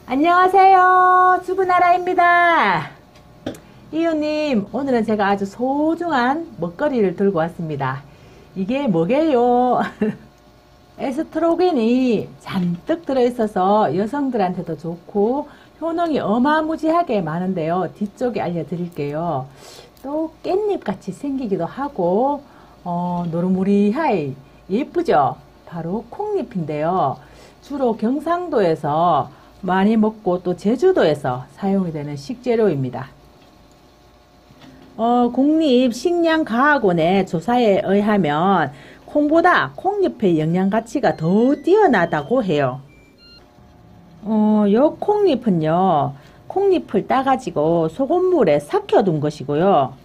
안녕하세요. 주부나라입니다. 이웃님, 오늘은 제가 아주 소중한 먹거리를 들고 왔습니다. 이게 뭐게요? 에스트로겐이 잔뜩 들어있어서 여성들한테도 좋고 효능이 어마무지하게 많은데요. 뒤쪽에 알려드릴게요. 또 깻잎같이 생기기도 하고 노릇무리하이 예쁘죠? 바로 콩잎인데요. 주로 경상도에서 많이 먹고 또 제주도에서 사용이 되는 식재료입니다. 국립식량과학원의 조사에 의하면 콩보다 콩잎의 영양 가치가 더 뛰어나다고 해요. 요 콩잎은요, 콩잎을 따가지고 소금물에 삭혀둔 것이고요.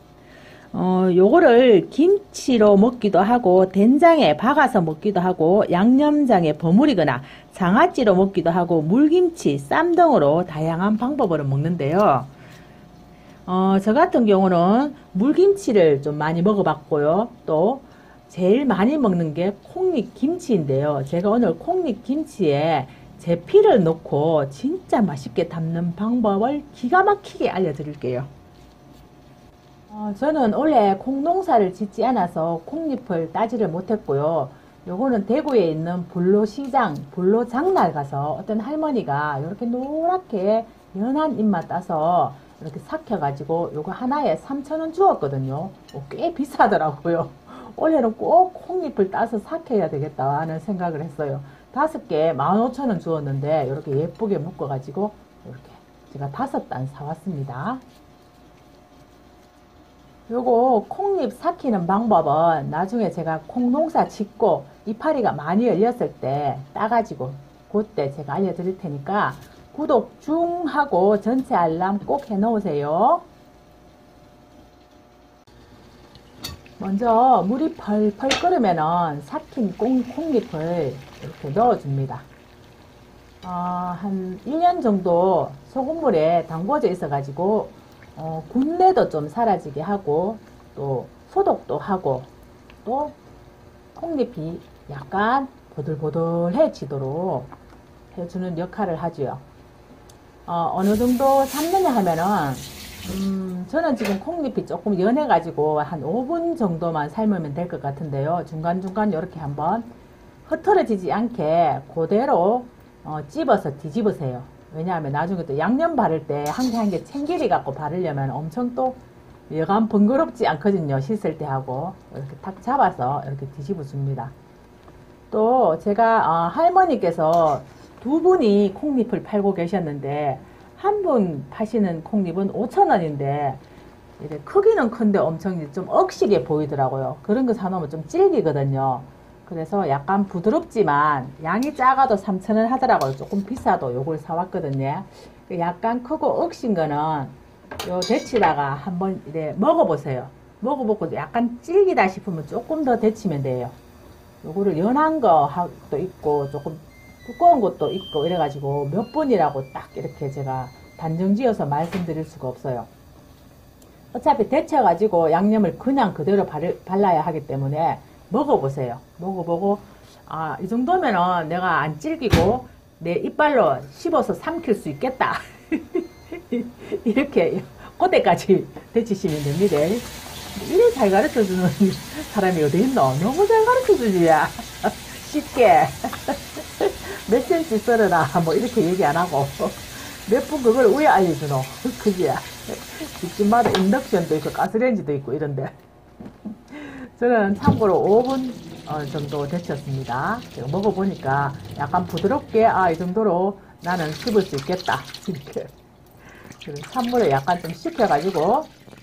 요거를 김치로 먹기도 하고 된장에 박아서 먹기도 하고 양념장에 버무리거나 장아찌로 먹기도 하고 물김치, 쌈 등으로 다양한 방법으로 먹는데요. 저 같은 경우는 물김치를 좀 많이 먹어봤고요. 또 제일 많이 먹는 게 콩잎김치인데요. 제가 오늘 콩잎김치에 제피를 넣고 진짜 맛있게 담는 방법을 기가 막히게 알려드릴게요. 저는 원래 콩농사를 짓지 않아서 콩잎을 따지를 못했고요. 요거는 대구에 있는 불로시장, 불로장날 가서 어떤 할머니가 이렇게 노랗게 연한 잎만 따서 이렇게 삭혀가지고 요거 하나에 3,000원 주었거든요. 꽤 비싸더라고요. 올해는 꼭 콩잎을 따서 삭혀야 되겠다 하는 생각을 했어요. 5개 15,000원 주었는데 이렇게 예쁘게 묶어가지고 이렇게 제가 5단 사왔습니다. 요거 콩잎 삭히는 방법은 나중에 제가 콩농사 짓고 이파리가 많이 열렸을 때 따가지고 그때 제가 알려드릴 테니까 구독 중 하고 전체 알람 꼭 해놓으세요. 먼저 물이 펄펄 끓으면은 삭힌 콩잎을 이렇게 넣어줍니다. 한 1년 정도 소금물에 담궈져 있어가지고 군내도 좀 사라지게 하고 또 소독도 하고 또 콩잎이 약간 보들보들해지도록 해주는 역할을 하죠. 어느 정도 삶느냐 하면은 저는 지금 콩잎이 조금 연해가지고 한 5분 정도만 삶으면 될 것 같은데요. 중간중간 이렇게 한번 흐트러지지 않게 그대로 찝어서 뒤집으세요. 왜냐하면 나중에 또 양념 바를 때 한 개 한 개 챙기리 갖고 바르려면 엄청 또 여간 번거롭지 않거든요. 씻을 때 하고 이렇게 탁 잡아서 이렇게 뒤집어 줍니다. 또 제가 할머니께서 2분이 콩잎을 팔고 계셨는데 한 분 파시는 콩잎은 5,000원인데 이제 크기는 큰데 엄청 좀 억시게 보이더라고요. 그런 거 사놓으면 좀 질기거든요. 그래서 약간 부드럽지만 양이 작아도 3,000원 하더라고요. 조금 비싸도 요걸 사왔거든요. 약간 크고 억신 거는 요 데치다가 한번 이래 먹어보세요. 먹어보고 약간 질기다 싶으면 조금 더 데치면 돼요. 요거를 연한 거도 있고 조금 두꺼운 것도 있고 이래가지고 몇 분이라고 딱 이렇게 제가 단정 지어서 말씀드릴 수가 없어요. 어차피 데쳐가지고 양념을 그냥 그대로 발라야 하기 때문에 먹어보세요. 먹어보고 이 정도면은 내가 안 질기고 내 이빨로 씹어서 삼킬 수 있겠다. 이렇게 그때까지 데치시면 됩니다. 이래 잘 가르쳐주는 사람이 어디 있노? 너무 잘 가르쳐주지. 쉽게 몇 cm 썰어라 뭐 이렇게 얘기 안 하고 몇 분 그걸 왜 알려주노? 그지? 집집마다 인덕션도 있고 가스레인지도 있고 이런데 저는 참고로 5분 정도 데쳤습니다. 제가 먹어보니까 약간 부드럽게 이 정도로 나는 씹을 수 있겠다 이렇게 찬물에 약간 좀 식혀가지고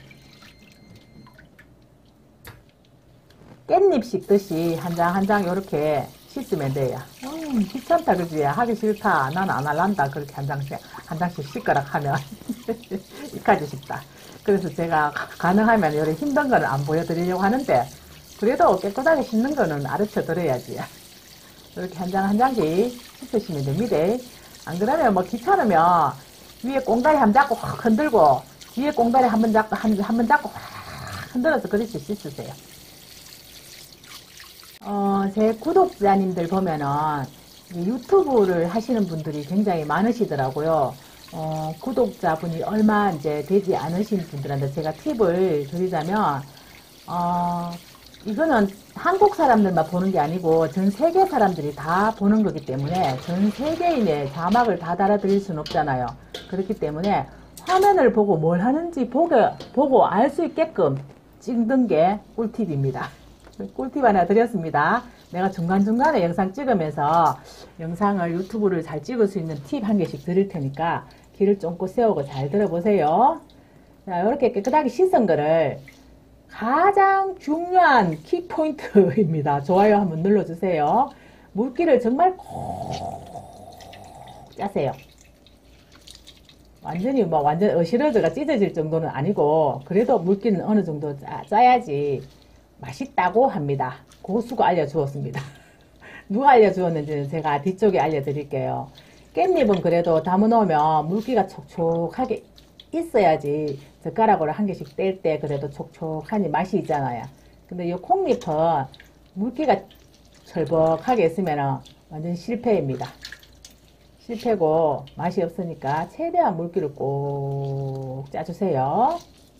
깻잎 씹듯이 한 장 한 장 이렇게 씻으면 돼요. 귀찮다 그지? 하기 싫다. 나는 안 할란다. 그렇게 한 장씩 씻거락 하면 이까지 싶다. 그래서 제가 가능하면 이렇게 힘든 거는 안 보여드리려고 하는데 그래도 깨끗하게 씻는 거는 가르쳐 드려야지. 이렇게 한 장 한 장씩 씻으시면 됩니다. 안 그러면 뭐 귀찮으면 위에 꽁다리 한 번 잡고 확 흔들고 뒤에 꽁다리 한 번 잡고 한 번 잡고 확 흔들어서 그렇게 씻으세요. 제 구독자님들 보면은 유튜브를 하시는 분들이 굉장히 많으시더라고요. 구독자분이 얼마 이제 되지 않으신 분들한테 제가 팁을 드리자면, 이거는 한국 사람들만 보는 게 아니고 전 세계 사람들이 다 보는 거기 때문에 전 세계인의 자막을 다 달아드릴 수는 없잖아요. 그렇기 때문에 화면을 보고 뭘 하는지 보고 알 수 있게끔 찍는 게 꿀팁입니다. 꿀팁 하나 드렸습니다. 내가 중간중간에 영상 찍으면서 영상을 유튜브를 잘 찍을 수 있는 팁 한 개씩 드릴 테니까 귀를 쫑긋 세우고 잘 들어보세요. 자, 이렇게 깨끗하게 씻은 거를 가장 중요한 키포인트입니다. 좋아요 한번 눌러주세요. 물기를 정말 콕 짜세요. 완전히 완전 어시러드가 찢어질 정도는 아니고 그래도 물기는 어느 정도 짜야지 맛있다고 합니다. 고수가 알려주었습니다. 누가 알려주었는지는 제가 뒤쪽에 알려드릴게요. 깻잎은 그래도 담아놓으면 물기가 촉촉하게 있어야지 젓가락으로 한 개씩 뗄 때 그래도 촉촉하니 맛이 있잖아요. 근데 이 콩잎은 물기가 철벅하게 있으면 완전 실패입니다. 실패고 맛이 없으니까 최대한 물기를 꼭 짜주세요.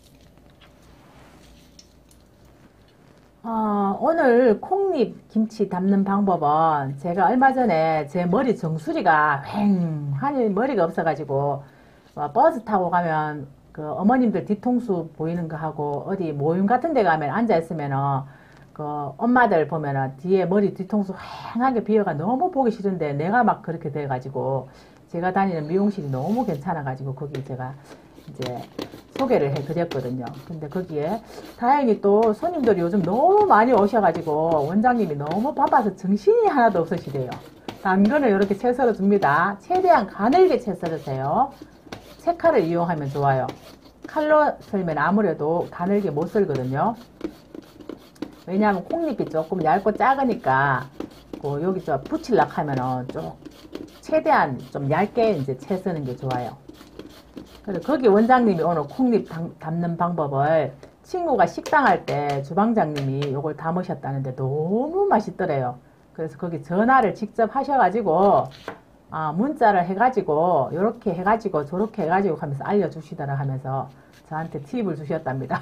오늘 콩잎 김치 담는 방법은 제가 얼마 전에 제 머리 정수리가 휑하니 머리가 없어가지고 버스 타고 가면 그 어머님들 뒤통수 보이는 거 하고 어디 모임 같은 데 가면 앉아 있으면은 그 엄마들 보면은 뒤에 머리 뒤통수 휑하게 비어가 너무 보기 싫은데 내가 막 그렇게 돼가지고 제가 다니는 미용실이 너무 괜찮아가지고 거기 제가 이제 소개를 해드렸거든요. 근데 거기에 다행히 또 손님들이 요즘 너무 많이 오셔가지고 원장님이 너무 바빠서 정신이 하나도 없으시대요. 당근을 이렇게 채 썰어 줍니다. 최대한 가늘게 채 썰으세요. 채칼을 이용하면 좋아요. 칼로 썰면 아무래도 가늘게 못 썰거든요. 왜냐하면 콩잎이 조금 얇고 작으니까 여기 저 붙일락 하면은 좀 최대한 좀 얇게 이제 채 쓰는 게 좋아요. 그래서 거기 원장님이 오늘 콩잎 담는 방법을 친구가 식당 할 때 주방장님이 이걸 담으셨다는데 너무 맛있더래요. 그래서 거기 전화를 직접 하셔가지고 문자를 해가지고 요렇게 해가지고 저렇게 해가지고 하면서 알려주시더라 하면서 저한테 팁을 주셨답니다.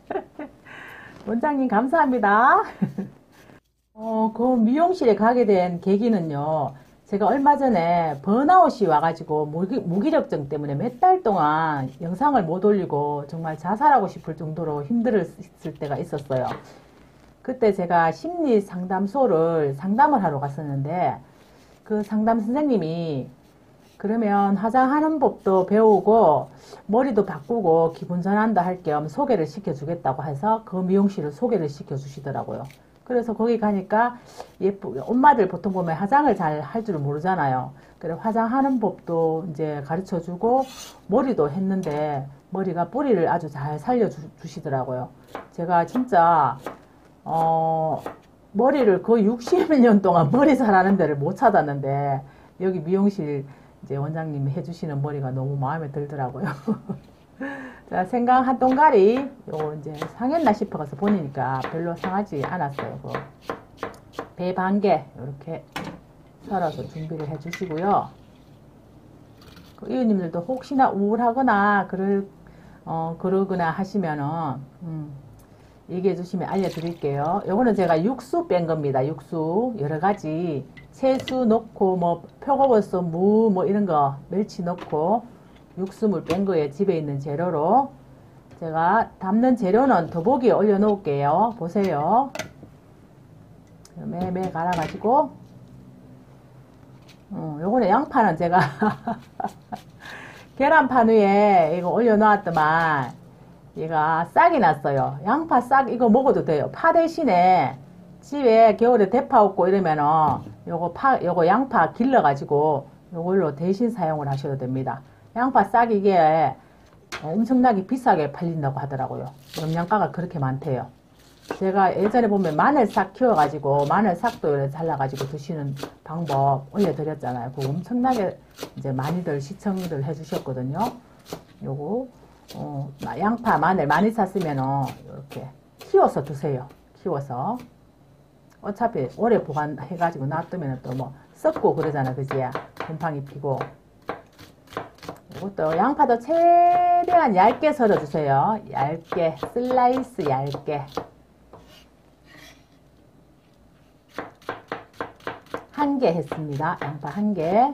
원장님 감사합니다. 그 미용실에 가게 된 계기는요. 제가 얼마 전에 번아웃이 와가지고 무기력증 때문에 몇 달 동안 영상을 못 올리고 정말 자살하고 싶을 정도로 힘들었을 때가 있었어요. 그때 제가 심리 상담소를 상담을 하러 갔었는데 그 상담 선생님이 그러면 화장하는 법도 배우고 머리도 바꾸고 기분 전환도 할 겸 소개를 시켜주겠다고 해서 그 미용실을 소개를 시켜주시더라고요. 그래서 거기 가니까 예쁘게 엄마들 보통 보면 화장을 잘 할 줄 모르잖아요. 그래 화장하는 법도 이제 가르쳐주고 머리도 했는데 머리가 뿌리를 아주 잘 살려주시더라고요. 제가 진짜 머리를 거의 60년 동안 머리 잘하는 데를 못 찾았는데 여기 미용실 이제 원장님이 해주시는 머리가 너무 마음에 들더라고요. 자, 생강 한 동가리 요 이제 상했나 싶어서 보니까 별로 상하지 않았어요. 배 반 개 이렇게 썰어서 준비를 해주시고요. 그 이웃님들도 혹시나 우울하거나 그러거나 하시면은 얘기해 주시면 알려드릴게요. 요거는 제가 육수 뺀 겁니다. 육수 여러 가지 채수 넣고 뭐 표고버섯 무 뭐 이런 거 멸치 넣고 육수물 뺀 거에 집에 있는 재료로 제가 담는 재료는 더보기에 올려 놓을게요. 보세요. 매매 갈아가지고 요거는 양파는 제가 계란판 위에 이거 올려 놓았더만 얘가 싹이 났어요. 양파 싹 이거 먹어도 돼요. 파 대신에 집에 겨울에 대파 없고 이러면은 요거 양파 길러가지고 요걸로 대신 사용을 하셔도 됩니다. 양파 싹 이게 엄청나게 비싸게 팔린다고 하더라고요. 영양가가 그렇게 많대요. 제가 예전에 보면 마늘 싹 키워가지고 마늘 싹도 이렇게 잘라가지고 드시는 방법 올려드렸잖아요. 그거 엄청나게 이제 많이들 시청들 해주셨거든요. 요거 양파 마늘 많이 샀으면은 이렇게 키워서 드세요. 키워서 어차피 오래 보관해가지고 놔두면 또 뭐 썩고 그러잖아. 그지? 곰팡이 피고. 이것도 양파도 최대한 얇게 썰어주세요. 얇게, 슬라이스 얇게. 한 개 했습니다. 양파 한 개.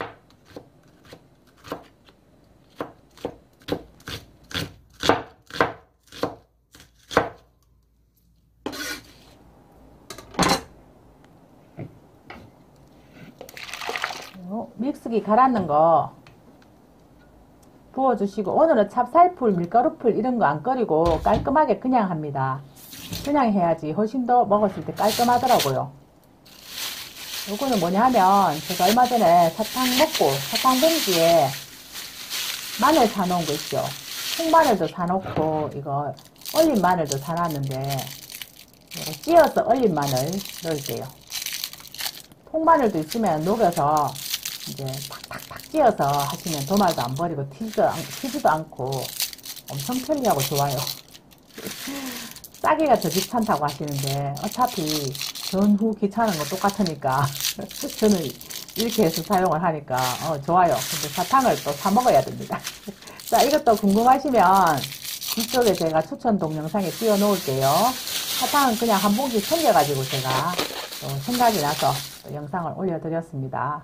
믹스기 갈았는 거 부어주시고, 오늘은 찹쌀풀, 밀가루풀 이런 거 안 끓이고 깔끔하게 그냥 합니다. 그냥 해야지 훨씬 더 먹었을 때 깔끔하더라고요. 요거는 뭐냐 하면 제가 얼마 전에 사탕 먹고 사탕 봉지에 마늘 사놓은 거 있죠. 통마늘도 사놓고 이거 얼린 마늘도 사놨는데 이거 찧어서 얼린 마늘 넣을게요. 통마늘도 있으면 녹여서 이제 탁탁탁 찧어서 하시면 도마도 안 버리고 튀지도 않고 엄청 편리하고 좋아요. 싸기가 더 귀찮다고 하시는데 어차피 전후 귀찮은 거 똑같으니까 저는 이렇게 해서 사용을 하니까 좋아요. 근데 사탕을 또 사 먹어야 됩니다. 자, 이것도 궁금하시면 뒤쪽에 제가 추천 동영상에 띄워 놓을게요. 사탕은 그냥 한 봉지 챙겨가지고 제가 또 생각이 나서 또 영상을 올려드렸습니다.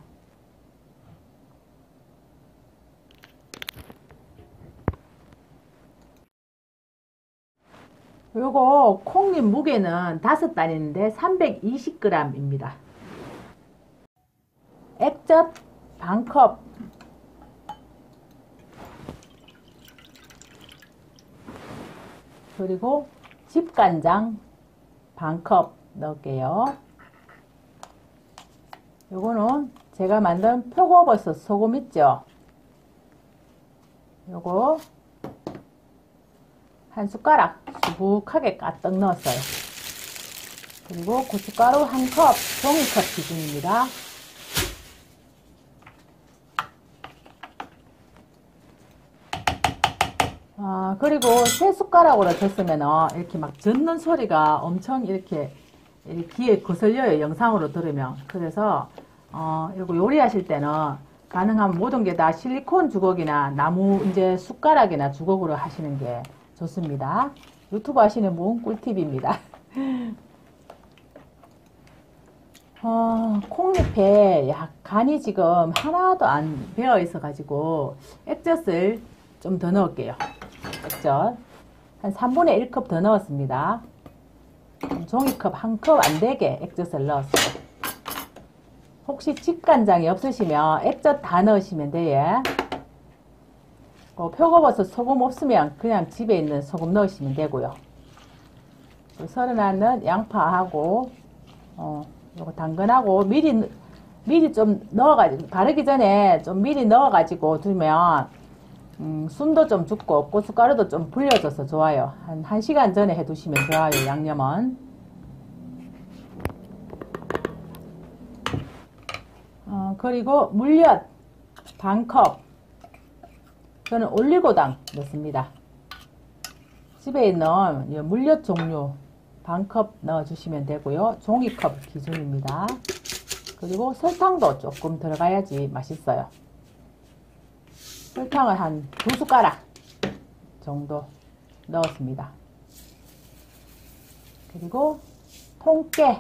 요거 콩잎 무게는 5단인데 320g입니다. 액젓 반컵, 그리고 집간장 반컵 넣을게요. 요거는 제가 만든 표고버섯 소금 있죠? 요거 한 숟가락 수북하게 까뜩 넣었어요. 그리고 고춧가루 한 컵, 종이컵 기준입니다. 그리고 세 숟가락으로 졌으면 이렇게 막 젓는 소리가 엄청 이렇게 귀에 거슬려요. 영상으로 들으면. 그래서 이거 요리하실 때는 가능하면 모든 게 다 실리콘 주걱이나 나무 이제 숟가락이나 주걱으로 하시는 게 좋습니다. 유튜브 하시는 분 꿀팁입니다. 콩잎에 간이 지금 하나도 안 배어 있어 가지고 액젓을 좀 더 넣을게요. 액젓 한 3분의 1컵 더 넣었습니다. 종이컵 한 컵 안 되게 액젓을 넣었어요. 혹시 집간장이 없으시면 액젓 다 넣으시면 돼요. 표고버섯 소금 없으면 그냥 집에 있는 소금 넣으시면 되고요. 썰어놨는 양파하고 요거 당근하고 미리 좀 넣어가지고 바르기 전에 좀 미리 넣어가지고 두면 숨도 좀 죽고 고춧가루도 좀 불려져서 좋아요. 한 1시간 전에 해두시면 좋아요. 양념은 그리고 물엿 반컵, 저는 올리고당 넣습니다. 집에 있는 물엿 종류 반컵 넣어주시면 되고요. 종이컵 기준입니다. 그리고 설탕도 조금 들어가야지 맛있어요. 설탕을 한 2숟가락 정도 넣었습니다. 그리고 통깨,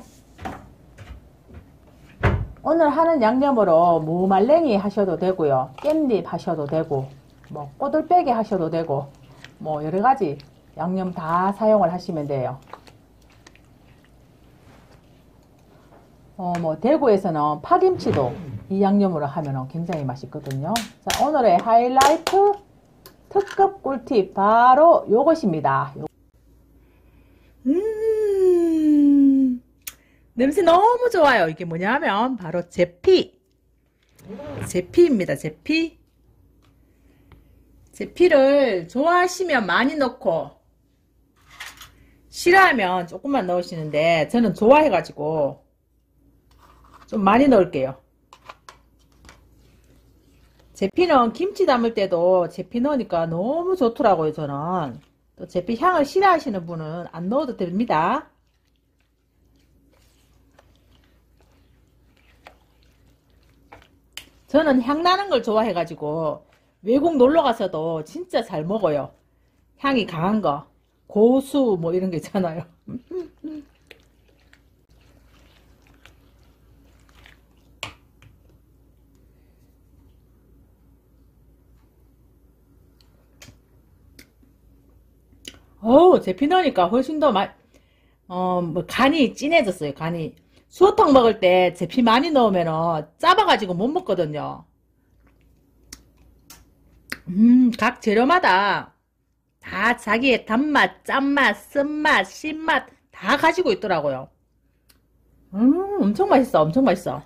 오늘 하는 양념으로 무말랭이 하셔도 되고요. 깻잎 하셔도 되고 뭐 꼬들빼기 하셔도 되고 뭐 여러가지 양념 다 사용을 하시면 돼요. 뭐 대구에서는 파김치도 이 양념으로 하면 굉장히 맛있거든요. 자, 오늘의 하이라이트 특급 꿀팁 바로 요것입니다. 냄새 너무 좋아요. 이게 뭐냐면 바로 제피입니다. 제피를 좋아하시면 많이 넣고 싫어하면 조금만 넣으시는데 저는 좋아해가지고 좀 많이 넣을게요. 제피는 김치 담을 때도 제피 넣으니까 너무 좋더라고요. 저는 또 제피 향을 싫어하시는 분은 안 넣어도 됩니다. 저는 향 나는 걸 좋아해가지고 외국 놀러 가서도 진짜 잘 먹어요. 향이 강한 거. 고수 뭐 이런 게 있잖아요. 제피 넣으니까 훨씬 더 뭐 간이 진해졌어요. 간이. 수어탕 먹을 때 제피 많이 넣으면은 짜봐가지고 못 먹거든요. 각 재료마다 다 자기의 단맛, 짠맛, 쓴맛, 신맛 다 가지고 있더라고요. 엄청 맛있어. 엄청 맛있어.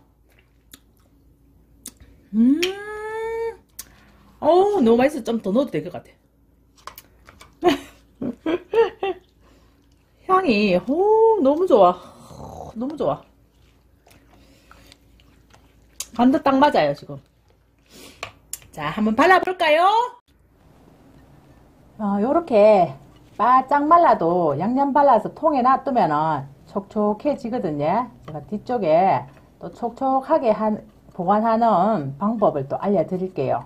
음, 너무 맛있어. 좀 더 넣어도 될 것 같아. 향이, 너무 좋아. 너무 좋아. 간도 딱 맞아요, 지금. 자, 한번 발라볼까요? 요렇게 바짝 말라도 양념 발라서 통에 놔두면은 촉촉해지거든요. 제가 뒤쪽에 또 촉촉하게 보관하는 방법을 또 알려드릴게요.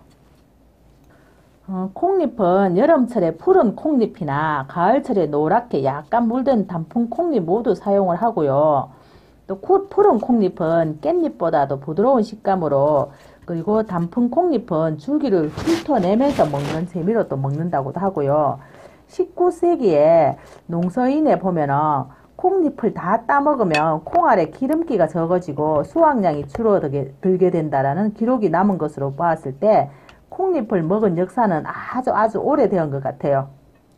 콩잎은 여름철에 푸른 콩잎이나 가을철에 노랗게 약간 물든 단풍 콩잎 모두 사용을 하고요. 또 푸른 콩잎은 깻잎보다도 부드러운 식감으로, 그리고 단풍 콩잎은 줄기를 훑어내면서 먹는 재미로 또 먹는다고도 하고요. 19세기에 농서인에 보면은 콩잎을 다 따먹으면 콩알에 기름기가 적어지고 수확량이 줄어들게 된다라는 기록이 남은 것으로 보았을 때 콩잎을 먹은 역사는 아주 오래된 것 같아요.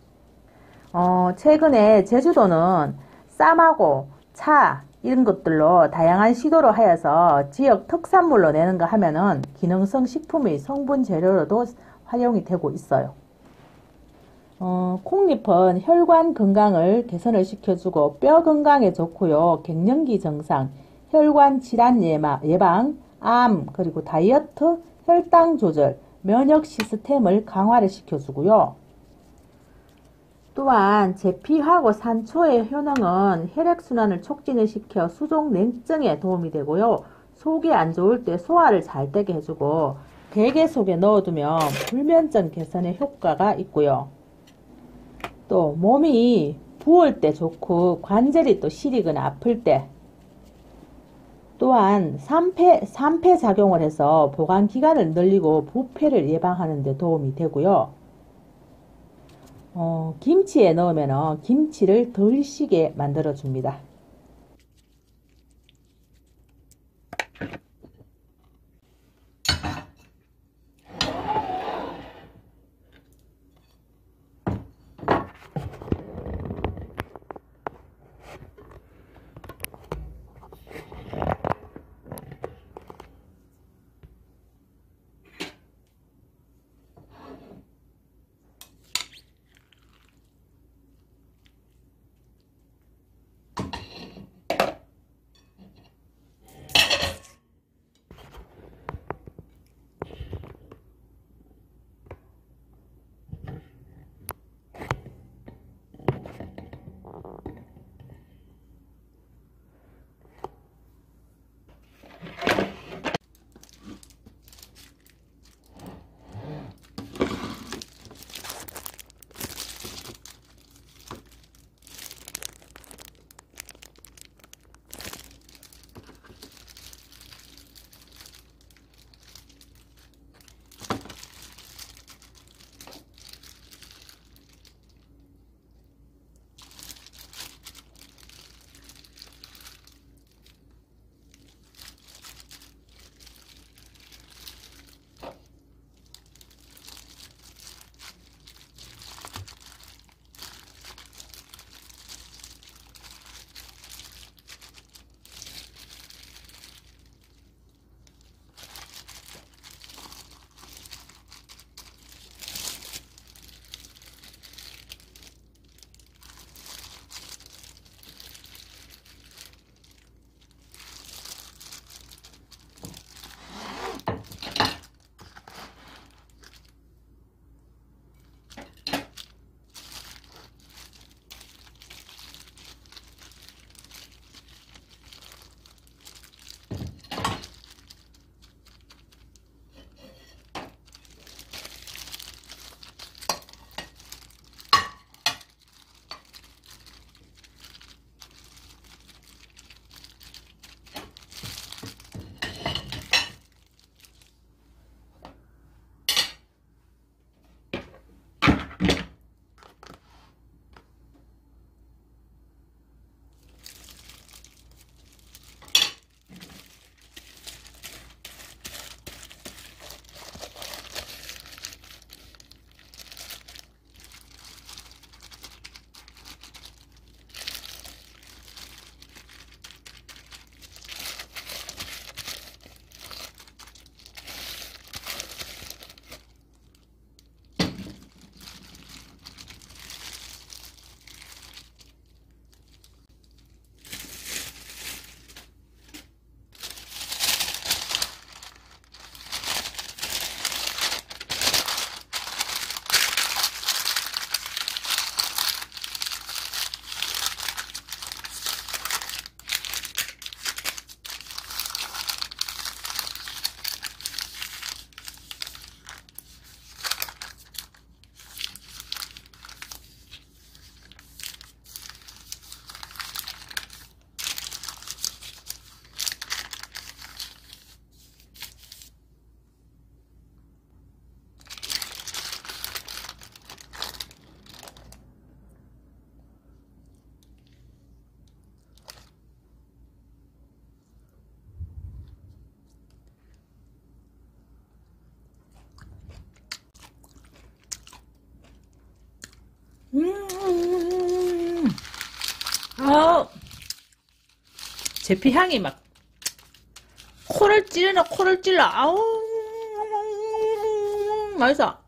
최근에 제주도는 쌈하고 차 이런 것들로 다양한 시도를 하여서 지역 특산물로 내는 거 하면은 기능성 식품의 성분 재료로도 활용이 되고 있어요. 콩잎은 혈관 건강을 개선을 시켜주고 뼈 건강에 좋고요. 갱년기 증상, 혈관 질환 예방, 암, 그리고 다이어트, 혈당 조절, 면역 시스템을 강화를 시켜주고요. 또한 제피하고 산초의 효능은 혈액순환을 촉진을 시켜 수족 냉증에 도움이 되고요. 속이 안 좋을 때 소화를 잘 되게 해주고 베개 속에 넣어두면 불면증 개선에 효과가 있고요. 또 몸이 부을 때 좋고 관절이 또 시리거나 아플 때, 또한 산패 작용을 해서 보관 기간을 늘리고 부패를 예방하는 데 도움이 되고요. 김치에 넣으면 김치를 덜 시게 만들어 줍니다. 제피 향이 막 코를 찔러. 아우, 맛있어.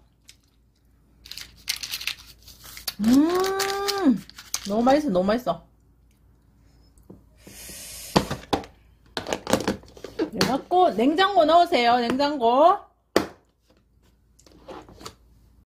너무 맛있어, 너무 맛있어. 그래갖고 냉장고 넣으세요, 냉장고.